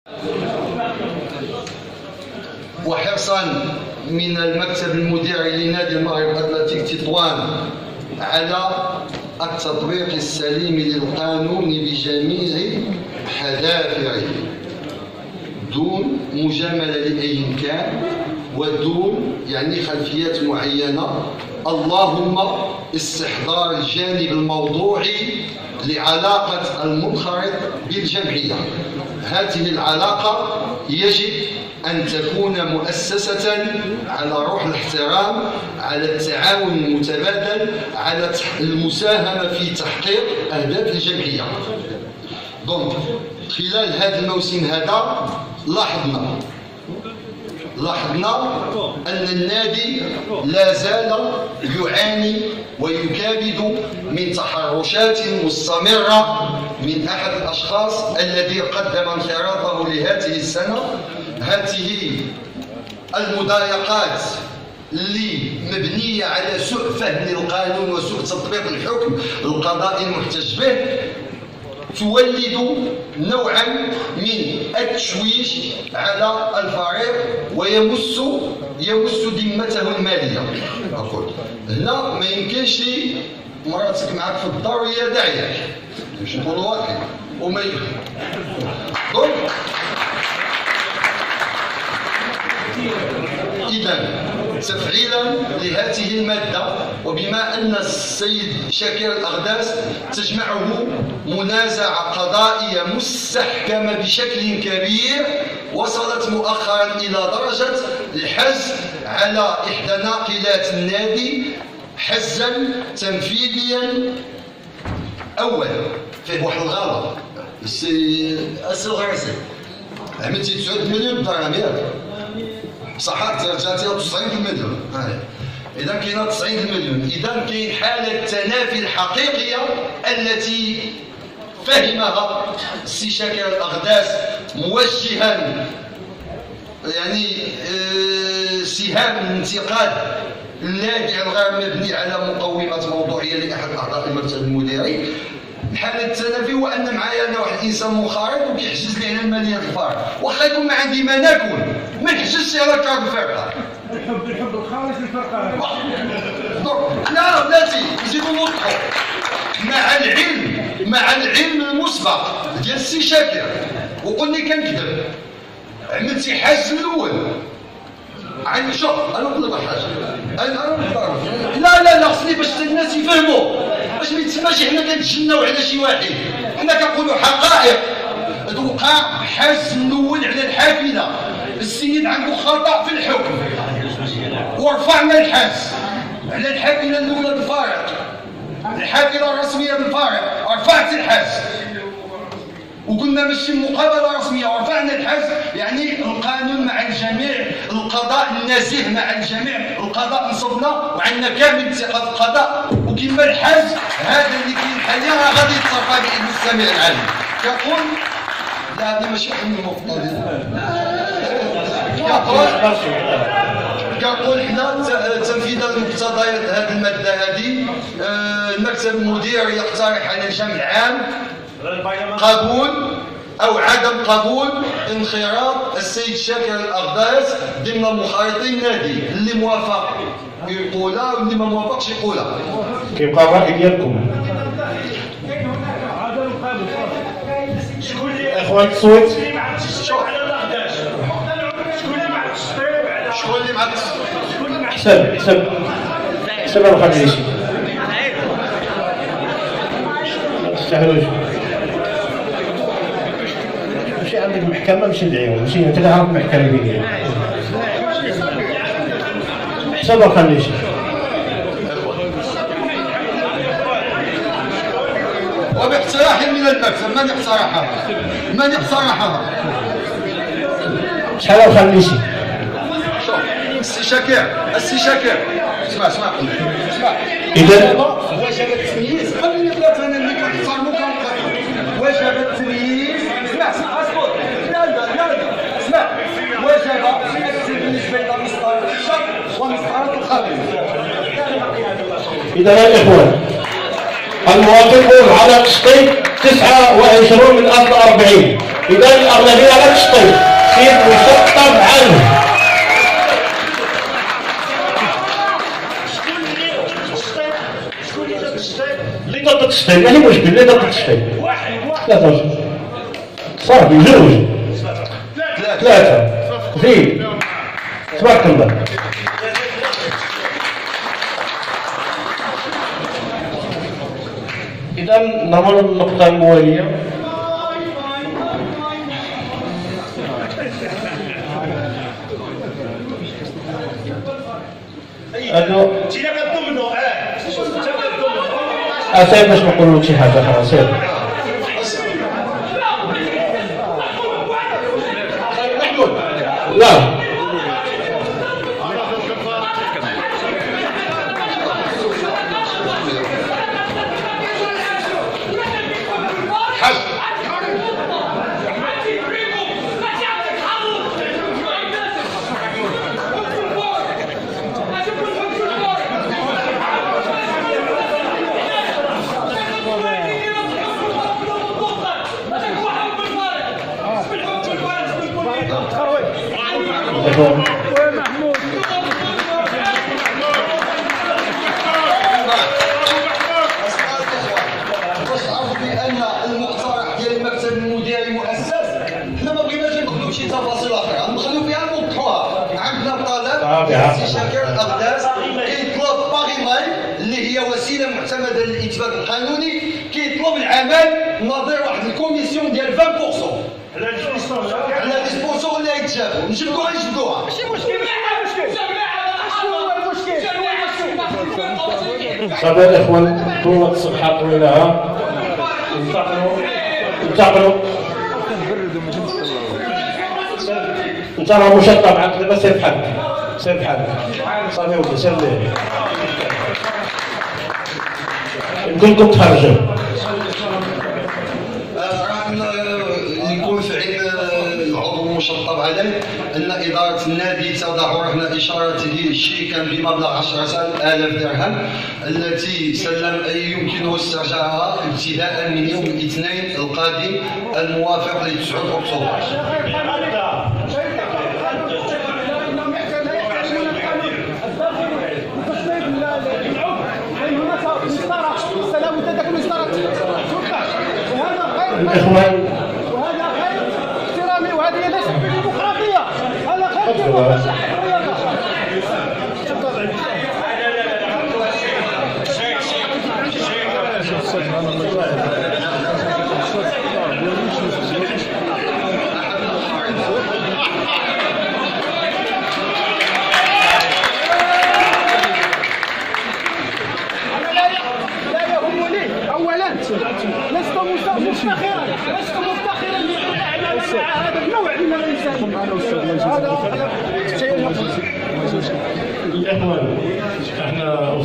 وحرصا من المكتب المديري لنادي المغرب أتلتيك تطوان على التطبيق السليم للقانون بجميع حذافره دون مجاملة لأي كان ودون خلفيات معينة. اللهم استحضار الجانب الموضوعي لعلاقة المنخرط بالجمعية. هذه العلاقة يجب أن تكون مؤسسة على روح الاحترام، على التعاون المتبادل، على المساهمة في تحقيق أهداف الجمعية. دونك خلال هذا الموسم هذا لاحظنا أن النادي لا زال يعاني ويكابد من تحرشات مستمرة من أحد الأشخاص الذي قدم انخراطه لهذه السنة. هذه المضايقات اللي مبنية على سوء فهم للقانون وسوء تطبيق الحكم القضائي المحتج به تولد نوعا من التشويش على الفريق ويمس ذمته الماليه. اقول هنا ما يمكنش مراتك معك في الدار وهي داعياك باش نكونوا واضحين وما دونك إذا تفعيلا لهذه المادة، وبما أن السيد شاكر الأغداس تجمعه منازعة قضائية مستحكمة بشكل كبير وصلت مؤخرا إلى درجة الحز على إحدى ناقلات النادي حزا تنفيذيا. أولا فيه واحد الغلط، السي الغرسي عملتي 9 مليون درهم ياك صح؟ 90 مليون. إذا كاينه 90 مليون، إذا كاين حالة تنافي الحقيقية التي فهمها السي شاكر الأغداس موجها سهام الانتقاد اللاذع الغير مبني على مقومات موضوعية لأحد أعضاء المكتب المديري. حالة التنافي هو أن معايا أنا واحد الإنسان منخرط وكيحجز لي على المالية الفرق، واخا يكون ما عندي ما ناكل ما نحجزش على كارت الفرقة. الحب الخالص للفرقة. لا بلاتي نزيدو نوضحو مع العلم المسبق ديال السي شاكر، وقلني كنكذب عملتي حاج الأول. شوف أنا نقول لك حاجة، لا خصني باش الناس يفهموا، باش ما يتسماش حنا كنتجناو على شي واحد، حنا كنقولوا حقائق. وقع حاز الاول على الحافله، السيد عنده خطا في الحكم ورفعنا الحاز على الحافله الاولى بالفارق، الحافله الرسميه بالفارق رفعت الحاز وقلنا ماشي مقابله رسميه ورفعنا الحاز. القانون مع الجميع، القضاء النزيه مع الجميع، القضاء نصبنا وعندنا كامل الثقه في القضاء، وكما الحاز هذا اللي كاين حاليا راه غادي يتصرف باذن السميع العليم. كنقول لا هذه ماشي حلم المفروض كنقول حنا تنفيذا لمقتضيات هذه الماده هذه المكتب المدير يقترح على الجمع العام قبول أو عدم قبول انخراط السيد شاكر الأغداس ضمن المنخرطين النادي. اللي موافق يقولها واللي ما موافقش يقولها. كيبقى الرأي ديالكم. اخوان التصويت. شكون اللي مع حسب ما خديتيش. تستحلوش. ماشي عندك المحكمة ماشي ندعيهم، ماشي انت تعرف المحكمة ديالك. حسب ما خديتيش. وباقتراح من المكتب، من اقترحها؟ شحال خليتي؟ شوف السي شاكر اسمع إذا وجب التمييز. خليني بلاتي انا اللي كنحترمو كنقدرو. وجب التمييز. اسمع اصبر. لا اسمع. وجب التمييز بالنسبه لمسطره الشر ومسطره الخبيث. إذا يا إخوان الموافقون على تشطيب 29 من أصل 40، إذا الأغلبية على تشطيب. تشفي ماشي مشكل لا تقدر تشفي ثلاثة صافي جوج ثلاثة زيد تبارك الله. إذا نمر النقطة الموالية. هادو سير باش نقولوا شي حاجة أخرى سير. لا كيطلب باغيماي اللي هي وسيله معتمده للاتفاق القانوني، كيطلب العمل نظير واحد الكوميسيون ديال 20% على ديسبوزيسيون اللي غيتجابوا نجبدوها نجبدوها ماشي مشكل. صافي الاخوان طولت الصبحه طويله انتقلوا انت راه مشطب عندك دابا سير بحالك سير بحالك صافي ولدي سير ليه يمكنكم تخرجوا. يكون في عين العضو المشطب عليه ان اداره النادي تضع رهن اشارته شيكا بمبلغ 10,000 درهم التي سلم يمكنه استرجاعها ابتداء من يوم الاثنين القادم الموافق ل 9 اكتوبر. الإخوان وهذا خير احترامي وهذه ليست بالديمقراطية، هذا خير ديمقراطية. لست مفتخرا بأن أعمل مع هذا النوع من الإنسان. هذا الإخوان احنا